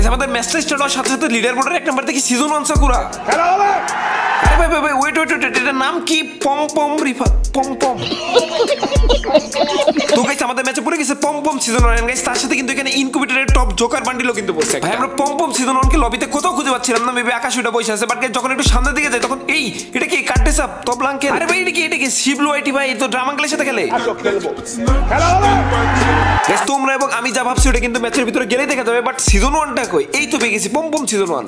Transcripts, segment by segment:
Guys আমাদের ম্যাচটা start হওয়ার সাথে সাথে লিডার বোর্ডের এক নাম্বার থেকে সিজন 1 সাকুরা। আরে ভাই ভাই ভাই ওয়েট ওয়েট ওয়েট, এটার নাম কি? পম পম রিফা পম পম। তো গাইস আমাদের ম্যাচে পড়ে গেছে পম পম সিজন 1 গাইস, তার সাথে কিন্তু এখানে ইনকিউবেটরের টপ জোকার বান্ডিলও কিন্তু পড়ছে। ভাই আমরা পম পম সিজন 1 কে লবিতে কোথাও খুঁজে পাচ্ছিলাম না, মেবি আকাশ ওটা বসে আছে, বাট গাইস যখন একটু সামনের দিকে যাই তখন এই এটা কি কাটতেছ আপ তবলাঙ্কে? আরে ভাই এটা কি শিবলু আইটি ভাই, তো ড্রামাঙ্গলের সাথে খেলে। গাইস তোমরা এবং আমি যা ভাবছি ওটা কিন্তু ম্যাচের ভিতরে গেলেই দেখা যাবে, বাট সিজন 1টা কই? এই তো পেয়ে গেছি পম পম সিজন 1।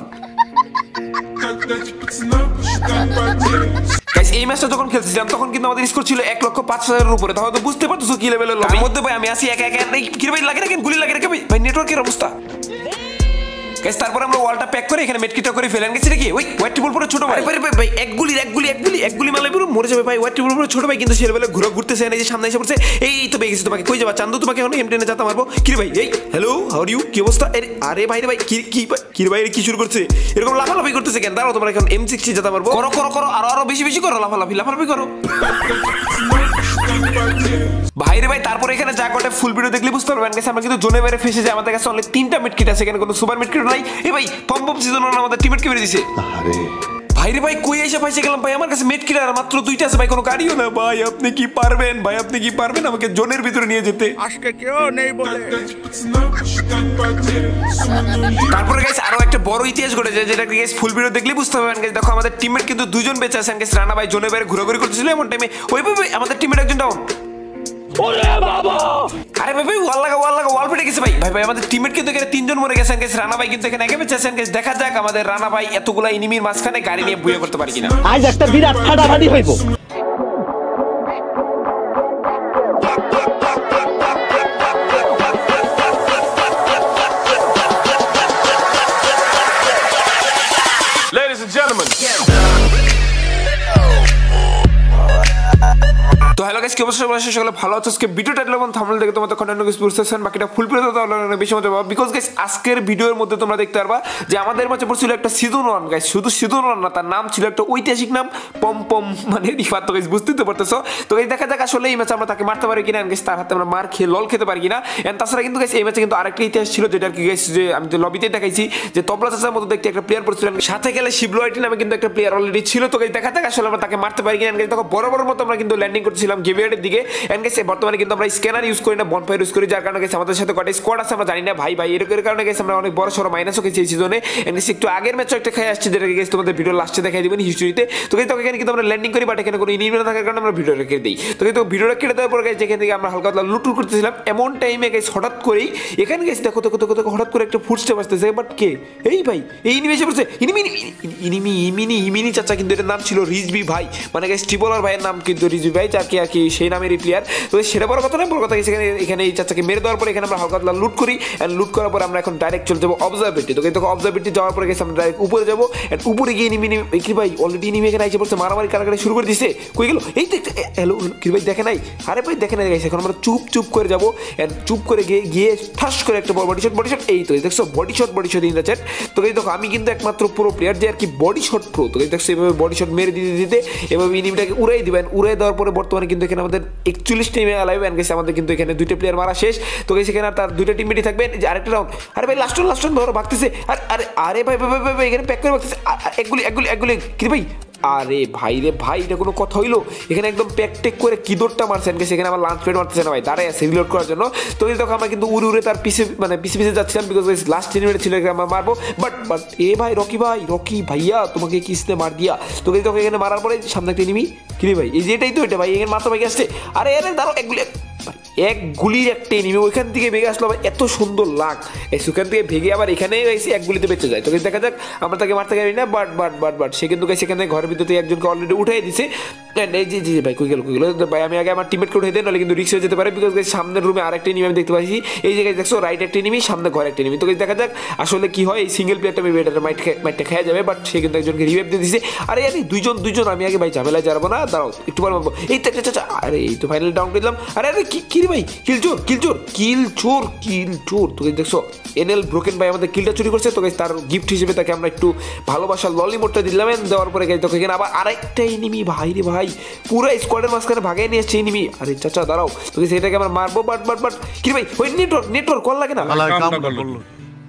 গাইস এই ম্যাচটা যখন খেলছিলাম তখন কিন্তু আমাদের স্কোর ছিল 1,05,000 এর উপরে, তাহলে তো বুঝতে পারতেছো কি লেভেলের লবি। মধ্যে ভাই আমি আসি একা একা, কি ভাই লাগে না কেন গুলি লাগে না ভাই, নেটওয়ার্কের অবস্থা। গাইস তারপর আমরা ওয়ালটা প্যাক করে এখানে মেডকিটটা করে ফেলেন গেছি নাকি ওই হোয়াইট টেবল পরে ছোট ভাই। ভাই ভাই এক গুলি মারলে পুরো মরে যাবে ভাই। হোয়াইট টেবল পরে ছোট ভাই কিন্তু সে লেভেলে ঘুরতেছে, এই যে সামনে এসে পড়ছে। এই তো পেয়ে গেছি তোমাকে, কই যাবা চান্দু? তোমাকে এখন এমটেনে যেতে মারবো। কি ভাই এই হ্যালো হাউ আর ইউ, কি অবস্থা? আরে ভাই রে ভাই কি ভাই কি শুরু করছে এরকম লাফালাফি করতেছে কেন? দাঁড়াও তোমরা এখন M60 যেতে মারবো। করো আরো বেশি করো, লাফালাফি করো ভাই রে ভাই। তারপর এখানে যা ঘটে ফুল ভিডিও দেখলে বুঝতে পারবেন। গেছে আমরা কিন্তু জোনে বাইরে ফেসে যাই, আমাদের কাছে অনলি 3টা মিডকিট আছে, এখানে কোনো সুপার মিডকিট নাই। এই ভাই পম পম সিজন 1 আমাদের টিমমেট কে মেরে দিয়েছে। আরে ভাই রে ভাই কই এসে ফাইসে গেলাম ভাই, আমার কাছে মিডকিট আর মাত্র 2টা আছে ভাই, কোনো গাড়িও না ভাই। আপনি কি পারবেন আমাকে জোনের ভিতরে নিয়ে যেতে? আজকে কেউ নেই বলে। তারপরে গাইস আরো একটা বড় ইতিহাস ঘটেছে, যেটা গাইস ফুল ভিডিও দেখলে বুঝতে পারবেন। গাইস দেখো আমাদের টিমমেট কিন্তু 2জন বেঁচে আছেন। গাইস রানা ভাই জোনে বাইরে ঘোরাঘুরি করতেছিল, এমন টাইমে ওই ভাই আমাদের টিমমেট একজন ডাউন। ওরে বাবা! আরে ভাই ওয়াল ফেটে গেছে ভাই। ভাই আমাদের টিমমেট কিন্তু এখানে 3জন মরে গেছেন। গাইস রানা ভাই কিন্তু এখানে একা বেঁচে আছেন। গাইস দেখা যাক আমাদের রানা ভাই এতগুলা এনিমির মাঝখানে গাড়ি নিয়ে বুয়ে করতে পারে কিনা। আজ একটা বিরাট ফাটাফাটি হইব। Ladies and gentlemen. তো হ্যালো গাইস, কি অবস্থা? সকলে ভালো আছো? আজকে ভিডিও টাইটেল এবং থাম্বনেল দেখে তোমাদের কন্টেন্ট কিছু বুঝতে পারছেন, বাকিটা ফুল ভিডিও তাহলে অনেক বেশি মজা পাবে। বিকজ গাইস আজকের ভিডিওর মধ্যে তোমরা দেখতে পারবা যে আমাদের মাঝে পড়ছিল একটা সিজন 1 গাইস, শুধু সিজন 1 না, তার নাম ছিল একটা ঐতিহাসিক নাম পম পম, মানে রিফাত। তো গাইস বুঝতে তো পারতেছো। তো গাইস দেখা যাক আসলে এই ম্যাচে আমরা তাকে মারতে পারি কিনা, গাইস তার হাতে আমরা মার খেয়ে লল খেতে পারি কিনা। এন্ড তাছাড়া কিন্তু গাইস এই ম্যাচে কিন্তু আরেকটা ইতিহাস ছিল, যেটা কি গাইস যে আমি তো লবিতে দেখাইছি যে তবলা চাচার মতো দেখতে একটা প্লেয়ার পড়ছিলেন, সাথে গেলে শিবলু আইটি নামে কিন্তু একটা প্লেয়ার অলরেডি ছিল। তো গাইস দেখা যাক আসলে আমরা তাকে মারতে পারি কিনা। গাইস দেখো বড় মতো আমরা কিন্তু ল্যান্ডিং করতেছিলাম গেভিয়ার্ডের দিকে। এন্ড গাইস বর্তমানে কিন্তু আমরা স্ক্যানার ইউজ করি না, বনফায়ার ইউজ করি, যার কারণে গাইস আমাদের সাথে কয়টা স্কোয়াড আছে আমরা জানি না ভাই এর কারণে গাইস আমরা অনেক বড় সরো মাইনাসও খেয়েছি এই সিজনে। এন্ড গাইস একটু আগের ম্যাচে একটা খেয়ে আসছে, যেটা গাইস তোমাদের ভিডিও লাস্টে দেখাই দিবেন হিস্ট্রিতে। তো গাইস এখানে কিন্তু আমরা ল্যান্ডিং করি, বাট এখানে কোনো এনিমি না থাকার কারণে আমরা ভিডিওটা কেটে দিই। তো গাইস ভিডিওটা কেটে দেওয়ার পর গাইস যেখান থেকে আমরা হালকা লুট করতেছিলাম, এমন টাইমে গাইস হঠাৎ করেই এখানে গাইস দেখো হঠাৎ করে একটা ফুটস্টেপ আসতেছে। বাট কে? এই ভাই এই এনিমি এসে পড়ছে। ইমিনি চাচা, কিন্তু এর নাম ছিল রিজবি ভাই, মানে গাইস ট্রিপলার ভাইয়ের নাম কিন্তু রিজবি ভাই, যার কি সেই নামেরই প্লেয়ার। তো সেটা বড় কথা নয়, বড় কথা এখানে এই চাচাকে মেরে দেওয়ার পরে এখানে আমরা হালকা লুট করি। এন্ড লুট করার পর আমরা এখন ডাইরেক্ট চলে যাবো অবজারভেটরি। তো কিন্তু অবজারভেটরি যাওয়ার পরে গেছে আমরা ডাইরেক্ট উপরে যাবো। এন্ড উপরে গিয়ে কি ভাই অলরেডি এনিমি এখানে এসে পড়ছে, মারামারি কারাকারি শুরু করে দিছে। কই গেল? এই তো হ্যালো কি ভাই দেখে নাই? আরে ভাই দেখে নাই গাইস, এখন আমরা চুপ করে যাবো। এন্ড চুপ করে গিয়ে ঠাস করে একটা বডি শট। এই তো দেখছো body shot in the chat. তো গাইস দেখো আমি কিন্তু একমাত্র প্রো প্লেয়ার যে আর কি বডি শট প্রো। তো গাইস দেখছো এভাবে বডি শট মেরে দিতে এভাবে এনিমিটাকে উড়াই দিবেন। উড়াই দেওয়ার পরে বর্তমানে কিন্তু এখানে আমাদের 41 টিমে অ্যালাইভ। এন্ড গাইস আমাদের কিন্তু এখানে 2টা প্লেয়ার মারা শেষ। তো গাইস এখানে তার 2টা টিমমেটই থাকবে। যে আরেকটা রাউন্ড, আরে ভাই লাস্ট ধরো ভাগতেছে। আরে ভাই এখানে প্যাক করে ভাগতেছে। একগুলি কি ভাই? আরে ভাই রে ভাই, এটা কোনো কথা হইলো? এখানে একদম প্যাকটেক করে কিদোরটা মারছেন গেছে, এখানে আমার লাঞ্চ প্যাড মারতেছে না ভাই, দাঁড়াই আছে রিলোড করার জন্য। তো এই দেখো আমরা কিন্তু উড়ে তার পিছে যাচ্ছিলাম, বিকজ লাস্ট এনিমিটা ছিল আমরা মারবো। বাট এ ভাই রকি ভাইয়া তোমাকে কিসনে মার দিয়া। তো এই দেখো এখানে মারার পরে সামনে একটা এনিমি। কি রে ভাই এই যে এটাই তো, এটা ভাই এখানে মাথা ভাই আসছে। আরে দাঁড়াও এক গুলির একটা এনিমি ওইখান থেকে ভেঙে আসলো, আবার এত সুন্দর লাগ সেখান থেকে ভেঙে আবার এখানে এসে এক গুলিতে বেঁচে যায়। তো দেখা যাক আমরা তাকে মারতে পারি না। বাট সে কিন্তু সেখানে ঘরের ভিতরে একজনকে অলরেডি উঠাই দিছে। এই জি ভাই কই গেল ভাই, আমি আগে আমার টিমমেটকে উঠাই দেন, নাহলে কিন্তু রিক্স হয়ে যেতে পারে। বিকজ সামনের রুমে আরেকটা এনিমি আমি দেখতে পাচ্ছি। এই জায়গায় দেখছো রাইট একটা এনিমি, সামনে ঘরে একটা এনিমি। তো দেখা যাক আসলে কি হয়। এই সিঙ্গেল প্লেয়ারটা মেবি এটা মাইটটা খেয়ে যাবে, বাট সে কিন্তু একজনকে রিভাইভ দিয়ে দিছে। আরে দুইজন আমি আগে ভাই ঝামেলায় যাবো না, দাঁড়াও একটু পর মারবো। এই তো চাচা, আরে এই তো ফাইনালি ডাউন করে দিলাম। আরে কি ভাই কিলচোর। তো দেখছো এনএল ব্রোকেন ভাই আমাদের কিলটা চুরি করছে। তো তার গিফট হিসেবে তাকে আমরা একটু ভালোবাসার ললিমোটটা দিলাম। দেওয়ার পরে দেখো এখানে আবার আরেকটা এনিমি। ভাই রে ভাই পুরো স্কোয়াডের মাঝখানে ভাগাই নিয়ে আসছে এনিমি। আরে চাচা দাঁড়াও, তো সেটাকে আমরা মারবো। বাট কি ভাই ওই নেটওয়ার্ক কল লাগে না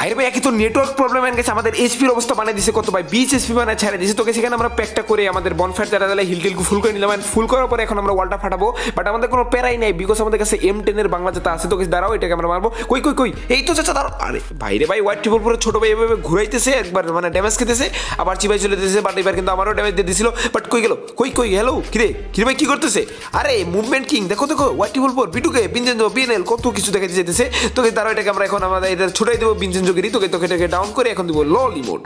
ভাইরে ভাই একই তো নেটওয়ার্ক প্রবলেম এনে গেছে, আমাদের এইচপির অবস্থা বানিয়ে দিছে কত ভাই 20 এইচপি মানে ছেড়ে দিছে। তোকে সেখানে আমরা প্যাকটা করে আমাদের বনফায়ার জ্বালা জ্বালা হিল টিল ফুল করে নিলাম, এন্ড ফুল করার পরে এখন আমরা ওয়ালটা ফাটাবো। বাট আমাদের কোনো প্যারাই নাই বিকজ আমাদের কাছে M10 এর বাংলা যেটা আছে। তোকে দাঁড়াও এটাকে আমরা মারবো। কই কই কই এই তো চাচা দাঁড়াও। আরে ভাইরে ভাই হোয়াইট ট্রিপল পুরো ছোট ভাই এভাবে ঘুরাইতেছে, একবার মানে ড্যামেজ খেতেছে, আবার চিবাই চলে দিতেছে। বাট এবার কিন্তু আমারও ড্যামেজ দিয়ে দিছিল। বাট কই গেল কই কই হ্যালো কিরে কিরে ভাই কি করতেছে? আরে মুভমেন্ট কিং দেখো দেখো হোয়াইট ট্রিপল পুর বিটুকে বিনজেনজো বিএনএল কত কিছু দেখাতে যেতেছে। তোকে দাঁড়াও এটাকে আমরা এখন আমাদের এটা ছোটাই দেবো বিনজেনজোগিরি। তোকে তোকে এটাকে ডাউন করে এখন দিব ললি মোড।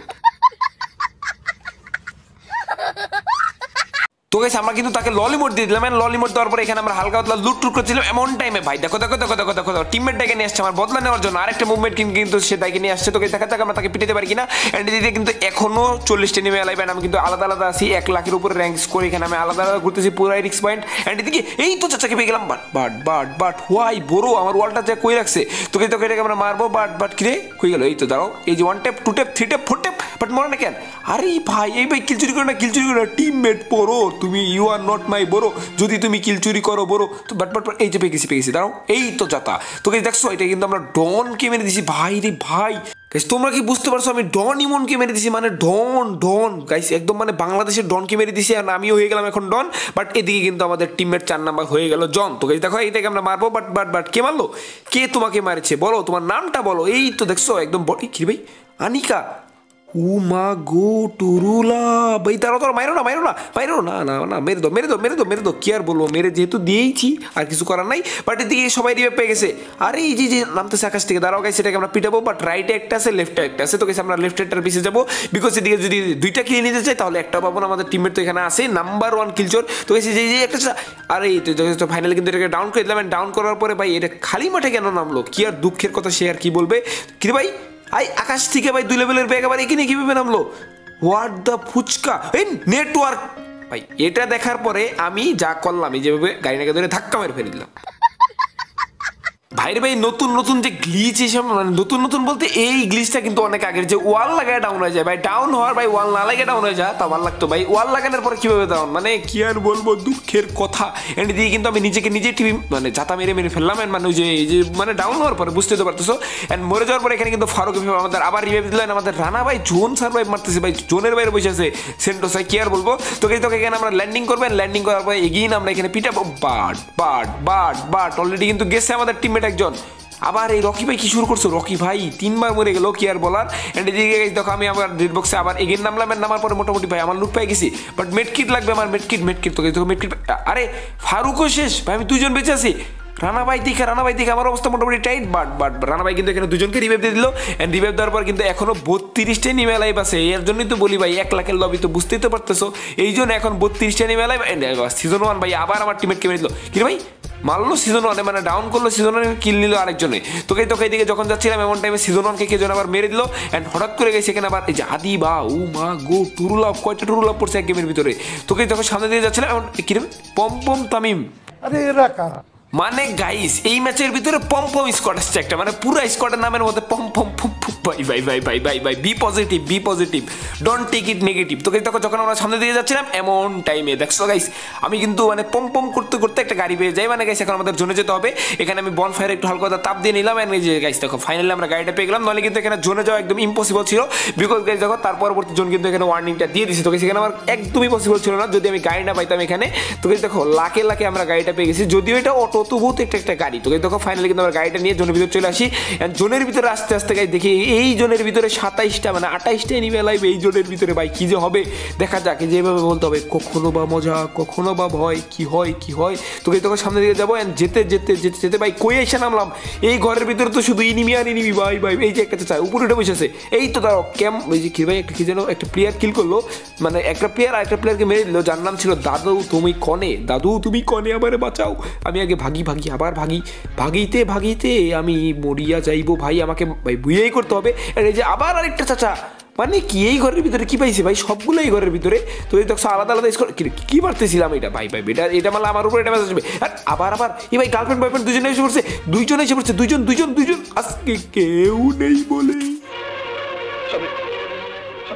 তো গাইস আমরা কিন্তু তাকে ললি মোড দিয়ে দিলাম। ললি মোড দেওয়ার পরে এখানে আমরা হালকা পাতলা লুট টুট করছিলাম এমন টাইমে ভাই দেখো দেখো দেখো দেখো দেখো টিমমেট ডাইকে নিয়ে আসছে আমার বদলা নেওয়ার জন্য। আরেকটা মুভমেন্ট কিন্তু সে ডাইকে নিয়ে আসছে। তোকে দেখা যাক আমরা তাকে পিটাতে পারি কিনা। এন্ড এদিকে কিন্তু এখনো 40টা নিমে লাইভ, আমি কিন্তু আলাদা আলাদা আছি 1 লাখের উপরে র্যাঙ্ক স্কোর। এখানে আমি আলাদা আলাদা ঘুরতেছি পুরাই রিক্স পয়েন্ট। এন্ড এদিকে এই তো চাচাকে পেয়ে গেলাম। But but but but why বড় আমার ওয়ালটা যে কই রাখছে। তোকে তোকে এটাকে আমরা মারবো। বাট বাট কিরে কই গেল? এই তো দাঁড়াও এই যে 1 tap 2 tap 3 tap 4 tap but মরে না কেন? আরে ভাই এই ভাই কিল চুরি করে না কিল চুরি করে না টিমমেট পড়ো তুমি, ইউ আর নট মাই বড়। যদি তুমি কিল চুরি করো বড় তো বাট বাট এই যে পেয়ে গেছি দাঁড়াও এই তো যাতা। তোকে দেখছো এটা কিন্তু আমরা ডনকে মেরে দিছি ভাই রে ভাই। গাইস তোমরা কি বুঝতে পারছো আমি ডন ইমনকে মেরে দিছি, মানে ডন ডন গাইস একদম মানে বাংলাদেশের ডনকে মেরে দিছি। আর আমিও হয়ে গেলাম এখন ডন। বাট এদিকে কিন্তু আমাদের টিমমেট 4 নাম্বার হয়ে গেল জন। তো গাইস দেখো এইটাকে আমরা মারবো। বাট বাট বাট কে মারলো? কে তোমাকে মারছে বলো, তোমার নামটা বলো। এই তো দেখছো একদম বডি কি ভাই আনিকা উমা গো টুরুলা ভাই তারা তো মাইরো না মাইরো না মাইরো না না না মেরে দো মেরে দো মেরে দো মেরে দো। কি আর বলবো মেরে যেহেতু দিয়েইছি আর কিছু করার নাই। বাট এদিকে সবাই রিভাইভ পেয়ে গেছে। আরে এই যে নামতেছে আকাশ থেকে দাঁড়াও গাইস সেটাকে আমরা পিটাবো। বাট রাইটে একটা আছে লেফটে একটা আছে। তো গাইস আমরা লেফট হেডটার পিছিয়ে যাবো বিকজ এদিকে যদি 2টা কিল নিতে চাই তাহলে একটা পাবো না। আমাদের টিমমেট তো এখানে আছে নাম্বার 1 কিলচোর। তো গাইস যে একটা আরে এই তো ফাইনালি কিন্তু এটাকে ডাউন করে দিলাম। ডাউন করার পরে ভাই এটা খালি মাঠে কেন নামলো? কি আর দুঃখের কথা সে আর কি বলবে। কি ভাই আই আকাশ থেকে ভাই 2 লেভেলের ব্যাগ আবার এখানে কিভাবে নামলো? হোয়াট দ্য ফুচকা এই নেটওয়ার্ক ভাই। এটা দেখার পরে আমি যা করলাম এই যেভাবে গাড়িটাকে ধরে ধাক্কা মেরে ফেলে দিলাম। ভাইরে ভাই নতুন নতুন যে গ্লিচ এসব মানে নতুন নতুন বলতে এই গ্লিচটা কিন্তু অনেক আগের যে ওয়াল লাগায় ডাউন হয়ে যায় ভাই। ডাউন হওয়ার ভাই ওয়াল না লাগিয়ে ডাউন হয়ে যায় তা ভালো লাগতো ভাই। ওয়াল লাগানোর পরে কিভাবে ডাউন মানে কি আর বলবো দুঃখের কথা। এন্ড দিয়ে কিন্তু আমি নিজেকে নিজে টিভি মানে জাতা মেরে মেরে ফেললাম। এন্ড মানে যে মানে ডাউন হওয়ার পরে বুঝতে তো পারতেছো। এন্ড মরে যাওয়ার পরে এখানে কিন্তু ফারুক আমাদের আবার রিভাইভ দিলেন। আমাদের রানা ভাই জোন সার্ভাইভ মারতেছে ভাই, জোনের বাইরে বসে আছে সেন্টোসাই। কি আর বলবো তোকে তোকে এখানে আমরা ল্যান্ডিং করবেন। ল্যান্ডিং করার পরে এগিয়ে আমরা এখানে পিটাবো। But but but but already কিন্তু গেছে আমাদের টিমমেট একজন। আবার এই রকি ভাই কি শুরু করছো? রকি ভাই 3বার মরে গেল কি আর বলার। এন্ড এদিকে দেখো আমি আমার ডেড বক্সে আবার এগেন নামলাম। নামার পরে মোটামুটি ভাই আমার লুট পেয়ে গেছি। বাট মেডকিট লাগবে আমার মেডকিট তোকে মেডকিট। আরে ফারুকও শেষ ভাই, আমি 2জন বেঁচে আছি। রানা ভাই দেখে আমার অবস্থা মোটামুটি টাইট। বাট বাট রানা ভাই কিন্তু এখানে 2জনকে রিভাইভ দিয়ে দিল। এন্ড রিভাইভ দেওয়ার পর কিন্তু এখনো 32টা নিমে লাইভ আছে। এর জন্যই তো বলি ভাই 1 লাখের লবি তো বুঝতেই তো পারতেছো। এই জন্য এখন 32টা নিমে লাইভ। সিজন 1 ভাই আবার আমার টিমমেটকে মেরে দিল। কি ভাই মারলো সিজন 1 মানে ডাউন করলো সিজন 1 কিল নিল আরেকজনে। তোকে এদিকে যখন যাচ্ছিলাম এমন টাইমে সিজন 1 কে জন আবার মেরে দিল। এন্ড হঠাৎ করে গেছে এখানে আবার এই যে আদি বা ও মা গো টুরুলাভ কয়টা টুরুলাভ পড়ছে এক গেমের ভিতরে। তোকে যখন সামনে দিয়ে যাচ্ছিলাম এমন কিরম পম পম তামিম। আরে এরা কারা? মানে গাইস এই ম্যাচের ভিতরে পম পম স্কোয়াড আসছে একটা, মানে পুরো স্কোয়াডের নামের মধ্যে পম পম ফুপ ফুপ ভাই ভাই ভাই ভাই ভাই ভাই be positive don't take it negative. তোকে যখন আমরা সামনে দিয়ে যাচ্ছিলাম এমন টাইমে দেখছো গাইস আমি কিন্তু মানে পম পম করতে করতে একটা গাড়ি পেয়ে যাই। মানে গাইস এখন আমাদের জোনে যেতে হবে। এখানে আমি বনফায়ার একটু হালকা তাপ দিয়ে নিলাম। এন্ড এই যে গাইস দেখো ফাইনালি আমরা গাড়িটা পেয়ে গেলাম। নইলে কিন্তু এখানে জোনে যাওয়া একদম ইম্পসিবল ছিল বিকজ গাইস দেখো তার পরবর্তী জোন কিন্তু এখানে ওয়ার্নিংটা দিয়ে দিছে। তোকে সেখানে আমার একদমই পসিবল ছিল না যদি আমি গাড়ি না পাইতাম এখানে। তোকে দেখো লাখে লাখে আমরা গাড়িটা পেয়ে গেছি, যদিও এটা অটো তবুও একটা গাড়ি। তোকে দেখো ফাইনালি কিন্তু আমরা গাড়িটা নিয়ে জোনের ভিতরে চলে আসি। জোনের ভিতরে আস্তে আস্তে গাইস দেখি এই জোনের ভিতরে 27টা মানে 28টা এনিমি লাইভ এই জোনের ভিতরে ভাই কি যে হবে দেখা যাক। যেভাবে বলতে হবে কখনো বা মজা কখনো বা ভয় কি হয়। তোকে তখন সামনে দিকে যাবো। এন্ড যেতে যেতে যেতে যেতে ভাই কই এসে নামলাম এই ঘরের ভিতরে তো শুধু এনিমি আর এনিমি ভাই ভাই। এই যে একটা চাই উপরে উঠে বসে আছে। এই তো তার ক্যাম ওই যে কি ভাই একটা কি যেন একটা প্লেয়ার কিল করলো, মানে একটা প্লেয়ার আর একটা প্লেয়ারকে মেরে দিল যার নাম ছিল দাদু তুমি কনে আমারে বাঁচাও। আমি আগে ভাগি আবার ভাগিতে আমি মরিয়া যাইবো ভাই, আমাকে ভাই বুঝেই করতে হবে। এই যে আবার আরেকটা চাচা মানে কি এই ঘরের ভিতরে কি পাইছে ভাই সবগুলো এই ঘরের ভিতরে। তো এই দেখছো আলাদা কি মারতেছিলাম এটা ভাই ভাই এটা মারলে আমার উপরে এটা মেসেজ আসবে। আর আবার এই ভাই গার্লফ্রেন্ড বয়ফ্রেন্ড দুজনে এসে পড়ছে দুইজন আজকে কেউ নেই বলে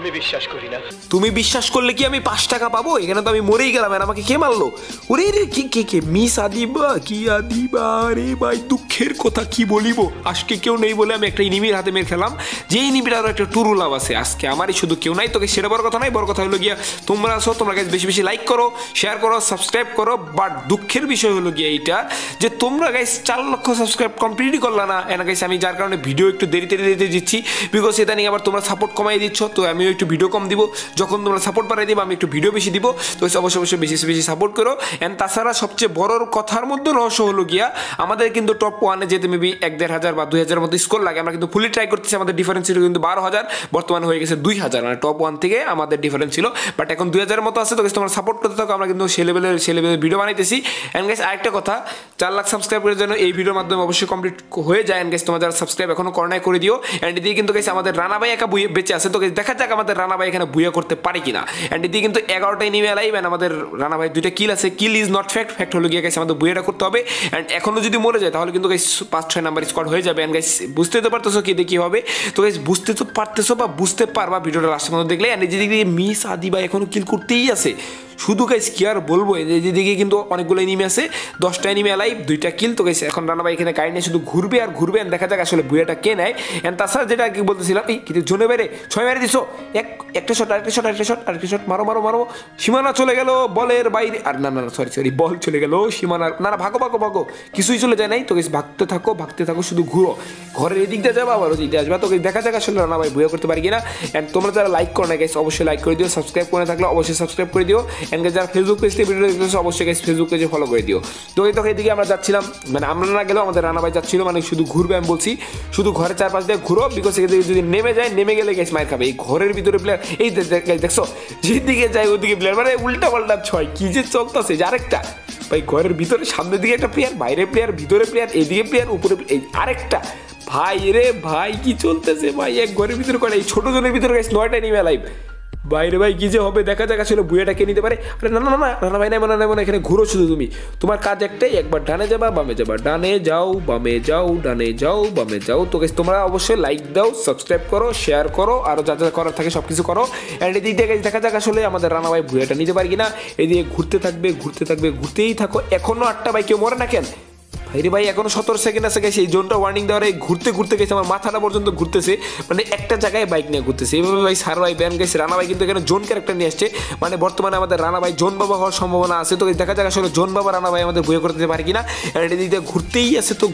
আমি বিশ্বাস করি না। তুমি বিশ্বাস করলে কি আমি 5 টাকা পাবো? এখানে তো আমি মরেই গেলাম, আর আমাকে কে মারলো? ওরে রে, কে মিস আদিবা, কি আদিবা রে ভাই, দুঃখের কথা কি বলিব। আজকে কেউ নেই বলে আমি একটা ইনিমির হাতে মেরে খেলাম, যে ইনিমিটারও একটা টুরু লাভ আছে। আজকে আমারই শুধু কেউ নাই, তোকে সেটা বড় কথা নাই, বড় কথা হলো গিয়া তোমরা আছো, তোমরা গাইস বেশি বেশি লাইক করো, শেয়ার করো, সাবস্ক্রাইব করো। বাট দুঃখের বিষয় হলো গিয়া এইটা যে তোমরা গাইস 4 লক্ষ সাবস্ক্রাইব কমপ্লিটই করলা না। এনা গাইস আমি যার কারণে ভিডিও একটু দেরিতে দিচ্ছি, বিকজ এটা নিয়ে আবার তোমরা সাপোর্ট কমাই দিচ্ছ, তো আমিও একটু ভিডিও কম দিব। যখন তোমরা সাপোর্ট বাড়াই দিবে আমি একটু ভিডিও বেশি দিব, তো অবশ্যই বেশি বেশি সাপোর্ট করো। অ্যান্ড তাছাড়া সবচেয়ে বড় কথার মধ্যে রহস্য হলো গিয়া আমাদের কিন্তু টপ 1-এ যেতে মেবি 1-1,500 বা 2,000 মতো স্কোর লাগে। আমরা কিন্তু ফুলি ট্রাই করতেছি, আমাদের ডিফারেন্স ছিল কিন্তু 12,000, বর্তমানে হয়ে গেছে 2,000। মানে টপ 1 থেকে আমাদের ডিফারেন্স ছিল, বাট এখন 2,000 মতো আছে। তো তোমরা সাপোর্ট করতে থাকো, আমরা কিন্তু সে লেভেলের ভিডিও বানাইতেছি। অ্যান্ড গাইস আরেকটা কথা, 4 লাখ সাবস্ক্রাইবারের জন্য এই ভিডিওর মাধ্যমে অবশ্যই কমপ্লিট হয়ে যায়। অ্যান্ড গাইস তোমরা যারা সাবস্ক্রাইব এখনো করোনায় করে দিও। অ্যান্ড এদিকে কিন্তু গাইস আমাদের রানা ভাই একা বুয়ে বেঁচে আছে, তো গাইস দেখা যাক আমাদের রানা ভাই এখানে বুয়া করতে পারে কিনা। অ্যান্ড এদিকে কিন্তু 11টাই নেমে লাইভ, অ্যান্ড আমাদের রানা ভাই 2টা কিল আছে। Kill is not fact, fact হলো গিয়ে গাইস আমাদের বুয়াটা করতে হবে। অ্যান্ড এখনো যদি মরে যায় তাহলে কিন্তু গাইস 5-6 নাম্বার স্কোয়াড হয়ে যাবে। অ্যান্ড গাইস বুঝতে তো পারতেছো কি দেখি হবে, তো গাইস বুঝতে তো পারতেছো বা বুঝতে পারবা ভিডিওটা লাস্টের মধ্যে দেখলে। অ্যান্ড যেদিকে মিস আদিবা এখনো কিল করতেই আছে শুধু। গাইস কি আর বলবো, যেদিকে কিন্তু অনেকগুলো এনিমি আছে, 10টা এনিমি লাইভ, 2টা কিল। তো গাইস এখন রানা ভাই এখানে গাড়ি নিয়ে শুধু ঘুরবে আর ঘুরবে, দেখা যাক আসলে বুয়াটা কে নেয়। এন্ড তাছাড়া যেটা কি বলতেছিলাম, এই কিন্তু জোনে বাইরে 6 মেরে দিছো, একটা শট, আরেকটা শট, মারো। সীমানা চলে গেল বলের বাইরে, আর না সরি বল চলে গেল সীমানার, না ভাগো, কিছুই চলে যায় নাই। তো গাইস ভাগতে থাকো, শুধু ঘুরো, ঘরের এদিক দিয়ে যাবা আবার ওদিক দিয়ে আসবা। তো দেখা যাক আসলে রানা ভাই বুয়া করতে পারি কিনা। এন্ড তোমরা যারা লাইক করো না গাইস অবশ্যই লাইক করে দিও, সাবস্ক্রাইব করে থাকলে অবশ্যই সাবস্ক্রাইব করে দিও। এন্ড যারা ফেসবুক পেজ থেকে ভিডিও দেখতেছো অবশ্যই গাইস ফেসবুক পেজে ফলো করে দিও। তো এদিকে আমরা যাচ্ছিলাম, মানে আমরা না গেলেও আমাদের রানা ভাই যাচ্ছিল, মানে শুধু ঘুরবে। আমি বলছি শুধু ঘরের চারপাশ দিয়ে ঘুরো, বিকজ এদিকে যদি নেমে গেলে গাইস মার খাবে। এই ঘরের ভিতরে প্লেয়ার, এই দেখছো যেদিকে যায় ওদিকে প্লেয়ার, মানে উল্টা পাল্টা 6 কি যে চলতেছে। আরেকটা ভাই ঘরের ভিতরে, সামনের দিকে একটা প্লেয়ার, বাইরে প্লেয়ার, ভিতরে প্লেয়ার, এদিকে প্লেয়ার, উপরে আরেকটা। ভাই রে ভাই কি চলতেছে ভাই, এক ঘরের ভিতরে করে এই ছোট জনের ভিতরে গাইস 9টা নিয়ে লাইভ। বাইরে ভাই কি যে হবে দেখা যাক আসলে বুয়াটা কে নিতে পারে। আরে না রানা ভাই নাই মনে এখানে ঘুরো শুধু তুমি, তোমার কাজ একটাই, একবার ডানে যাবা বামে যাবা, ডানে যাও বামে যাও, ডানে যাও বামে যাও। তো গাইস তোমরা অবশ্যই লাইক দাও, সাবস্ক্রাইব করো, শেয়ার করো, আর যা করার থাকে সব কিছু করো। অ্যান্ড এদিক দিয়ে দেখা যাক আসলে আমাদের রানা ভাই বুয়াটা নিতে পারে কিনা। এদিকে ঘুরতে থাকবে, ঘুরতেই থাকো। এখনো 8টা ভাই কেউ মরে না কেন ভাই এখনো 17 সেকেন্ড আছে গেছে। এই জোনটা ওয়ার্নিং দেওয়ার ঘুরতে গেছে, আমার মাথাটা পর্যন্ত ঘুরতেছে, মানে একটা জায়গায় বাইক নিয়ে ঘুরতেছে এইভাবে ভাই। সার ভাই ব্যান গেছে, রানা ভাই কিন্তু এখানে জোন ক্যারেক্টার নিয়ে আসছে, মানে বর্তমানে আমাদের রানা ভাই জোন বাবা হওয়ার সম্ভাবনা আছে। তো দেখা যাক আসলে জোন বাবা রানা ভাই আমাদের বইয়ে করতে পারে কিনা। অ্যান্ড এদিকে ঘুরতে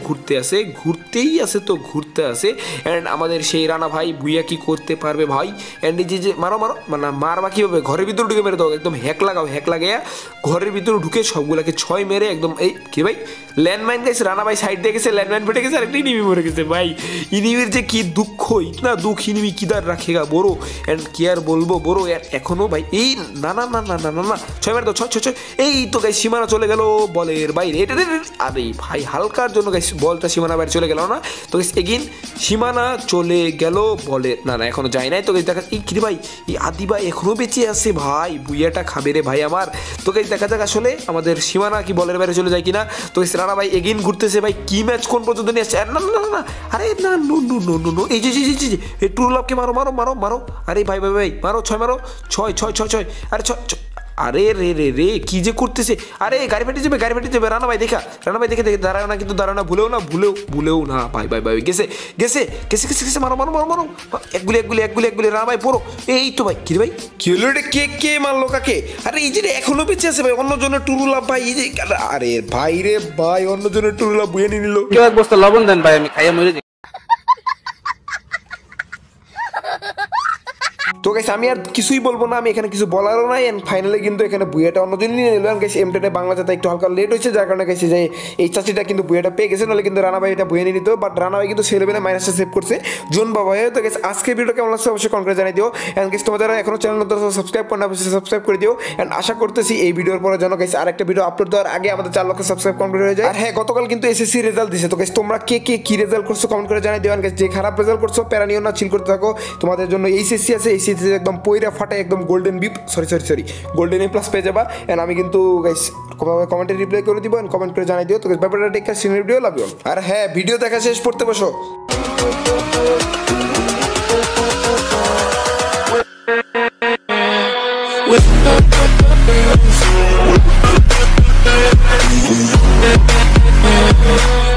আসে। অ্যান্ড আমাদের সেই রানা ভাই বুইয়া কি করতে পারবে ভাই। অ্যান্ড এই যে মারো মানে মারবা কীভাবে, ঘরের ভিতরে ঢুকে মেরে দাও, একদম হ্যাক লাগাইয়া ঘরের ভিতরে ঢুকে সবগুলাকে 6 মেরে একদম। এই কি ভাই ল্যান্ডমাইন গেছে, রানা ভাই সাইড দিয়ে গেছে, ল্যান্ডমাইন ফেটে গেছে, আরেকটা ইনিমি মরে গেছে ভাই। ইনিমির যে কি দুঃখ, ইতনা দুঃখ ইনিমি কিদার রাখেগা বড়ো। অ্যান্ড কি আর বলবো বড়ো, এখনো ভাই এই না 6 মেরে দাও, 6 এই তো গাই সীমানা চলে গেল বলের বাইরে। এটা আরে ভাই হালকার জন্য গাইস বলটা সীমানা বাইরে চলে গেল না। তো গাইস এগেইন সীমানা চলে গেল বলে, না এখনো যায় নাই। তো গাইস দেখা এই কি ভাই, এই আদিবা এখনো বেঁচে আছে ভাই, বুইয়াটা খাবে রে ভাই আমার। তো গাইস দেখা যাক আসলে আমাদের সীমানা কি বলের বাইরে চলে যায় কিনা। তো গাইস রানা ভাই এগেইন ঘুরতেছে ভাই, কি ম্যাচ কোন পর্যন্ত নিয়ে আসছে। না আরে না নো এই যে এই টুরু লাভকে মারো। আরে ভাই মারো, 6 মারো, 6 আরে 6 আরে রে কি যে করতেছে। আরে গাড়ি ফেটে যাবে। রানা ভাই দেখে দাঁড়াও না, কিন্তু দাঁড়াও না, ভুলেও না ভাই গেছে মারো এক গুলি রানা ভাই পড়ো। এই তো ভাই কি রে ভাই, কি হলো রে, কে মারলো কাকে। আরে এই যে এখনো বেঁচে আছে ভাই, অন্য জনের টুরু লাভ ভাই। এই যে আরে ভাই রে ভাই, অন্য জনের টুরু লাভ বুয়ে নিয়ে নিল। কেউ এক বস্তা লবণ দেন ভাই, আমি খাইয়া মরে যাই। তো গাইস আমি আর কিছুই বলবো না, আমি এখানে কিছু বলারও নাই। এন্ড ফাইনালি কিন্তু এখানে বুয়েটা অন্যদিন নিয়ে নিল। গাইস এমটেনে বাংলা যাতে একটু হালকা লেট হয়েছে, যার কারণে গাইছে যে এই চাচিটা কিন্তু বুয়েটা পেয়ে গেছে, নাহলে কিন্তু রানা ভাই এটা বুয়ে নিয়ে নিত। বাট রানা ভাই কিন্তু সেই লেভেলে মাইনাসটা সেভ করছে জোন বাবা হয়ে। তো গাইস আজকে ভিডিও কেমন লাগছে অবশ্যই কমেন্ট করে জানিয়ে দিও। এন্ড গাইস তোমাদের এখনো চ্যানেল নতুন সাবস্ক্রাইব করতে অবশ্যই সাবস্ক্রাইব করে দিও। এন্ড আশা করতেছি এই ভিডিওর পরে যেন গাইস আরেকটা ভিডিও আপলোড দেওয়ার আগে আমাদের 4 লক্ষ সাবস্ক্রাইব কমপ্লিট হয়ে যায়। আর হ্যাঁ, গতকাল কিন্তু এসএসসি রেজাল্ট দিছে। তো গাইস তোমরা কে কি রেজাল্ট করছো কমেন্ট করে জানিয়ে দিও। গাইস যে খারাপ রেজাল্ট করছো প্যারা নিও না, চিল করতে থাকো। তোমাদের জন্য এইচএসসি আছে, এইচএসসি একদম পয়রা ফাটে একদম golden beep sorry golden A plus পেয়ে যাবা। এন্ড আমি কিন্তু গাইস কমেন্টে রিপ্লাই করে দিব, এন্ড কমেন্ট করে জানিয়ে দিও। তো গাইস ব্যাপারটা take care, senior video love you. আর হ্যাঁ, ভিডিও দেখা শেষ পড়তে বসো। with